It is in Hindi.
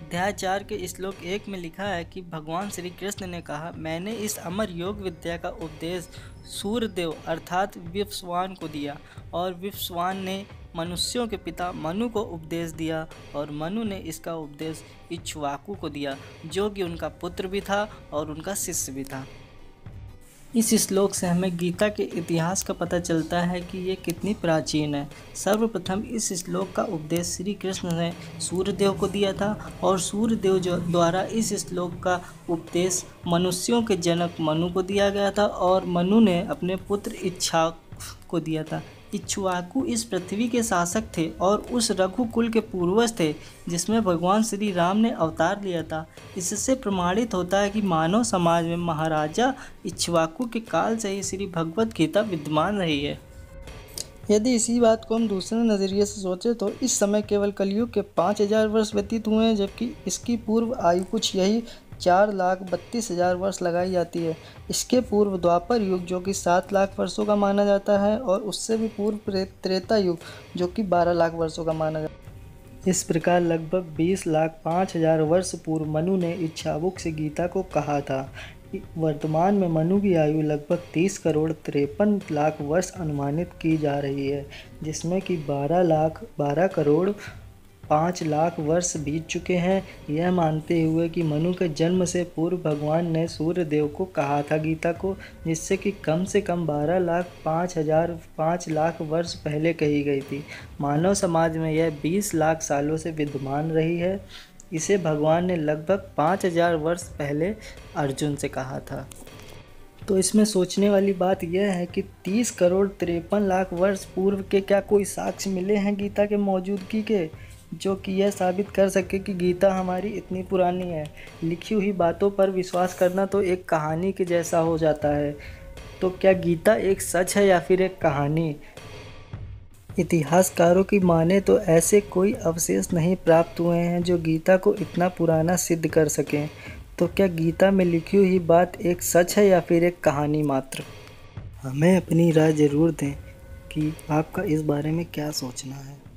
अध्याय 4 के श्लोक 1 में लिखा है कि भगवान श्री कृष्ण ने कहा, मैंने इस अमर योग विद्या का उपदेश सूर्यदेव अर्थात विवस्वान को दिया और विवस्वान ने मनुष्यों के पिता मनु को उपदेश दिया और मनु ने इसका उपदेश इक्ष्वाकु को दिया, जो कि उनका पुत्र भी था और उनका शिष्य भी था। इस श्लोक से हमें गीता के इतिहास का पता चलता है कि ये कितनी प्राचीन है। सर्वप्रथम इस श्लोक का उपदेश श्री कृष्ण ने सूर्यदेव को दिया था और सूर्यदेव द्वारा इस श्लोक का उपदेश मनुष्यों के जनक मनु को दिया गया था और मनु ने अपने पुत्र इक्ष्वाकु को दिया था। इक्ष्वाकु इस पृथ्वी के शासक थे और उस रघुकुल के पूर्वज थे जिसमें भगवान श्री राम ने अवतार लिया था। इससे प्रमाणित होता है कि मानव समाज में महाराजा इक्ष्वाकु के काल से ही श्री भगवत गीता विद्यमान रही है। यदि इसी बात को हम दूसरे नज़रिए से सोचें तो इस समय केवल कलयुग के 5000 वर्ष व्यतीत हुए हैं, जबकि इसकी पूर्व आयु कुछ यही 4,32,000 वर्ष लगाई जाती है। इसके पूर्व द्वापर युग जो कि 7 लाख वर्षों का माना जाता है और उससे भी पूर्व त्रेता युग जो कि 12 लाख वर्षों का माना जाता है। इस प्रकार लगभग 20,05,000 वर्ष पूर्व मनु ने इक्ष्वाकु से गीता को कहा था। वर्तमान में मनु की आयु लगभग 30 करोड़ 53 लाख वर्ष अनुमानित की जा रही है, जिसमें कि 12 करोड़ 5 लाख वर्ष बीत चुके हैं। यह मानते हुए कि मनु के जन्म से पूर्व भगवान ने सूर्यदेव को कहा था गीता को, जिससे कि कम से कम 12,05,000 लाख वर्ष पहले कही गई थी। मानव समाज में यह 20 लाख सालों से विद्यमान रही है। इसे भगवान ने लगभग 5,000 वर्ष पहले अर्जुन से कहा था। तो इसमें सोचने वाली बात यह है कि 30 करोड़ 53 लाख वर्ष पूर्व के क्या कोई साक्ष्य मिले हैं गीता के मौजूदगी के, जो कि यह साबित कर सके कि गीता हमारी इतनी पुरानी है। लिखी हुई बातों पर विश्वास करना तो एक कहानी के जैसा हो जाता है। तो क्या गीता एक सच है या फिर एक कहानी? इतिहासकारों की माने तो ऐसे कोई अवशेष नहीं प्राप्त हुए हैं जो गीता को इतना पुराना सिद्ध कर सकें। तो क्या गीता में लिखी हुई बात एक सच है या फिर एक कहानी मात्र? हमें अपनी राय ज़रूर दें कि आपका इस बारे में क्या सोचना है।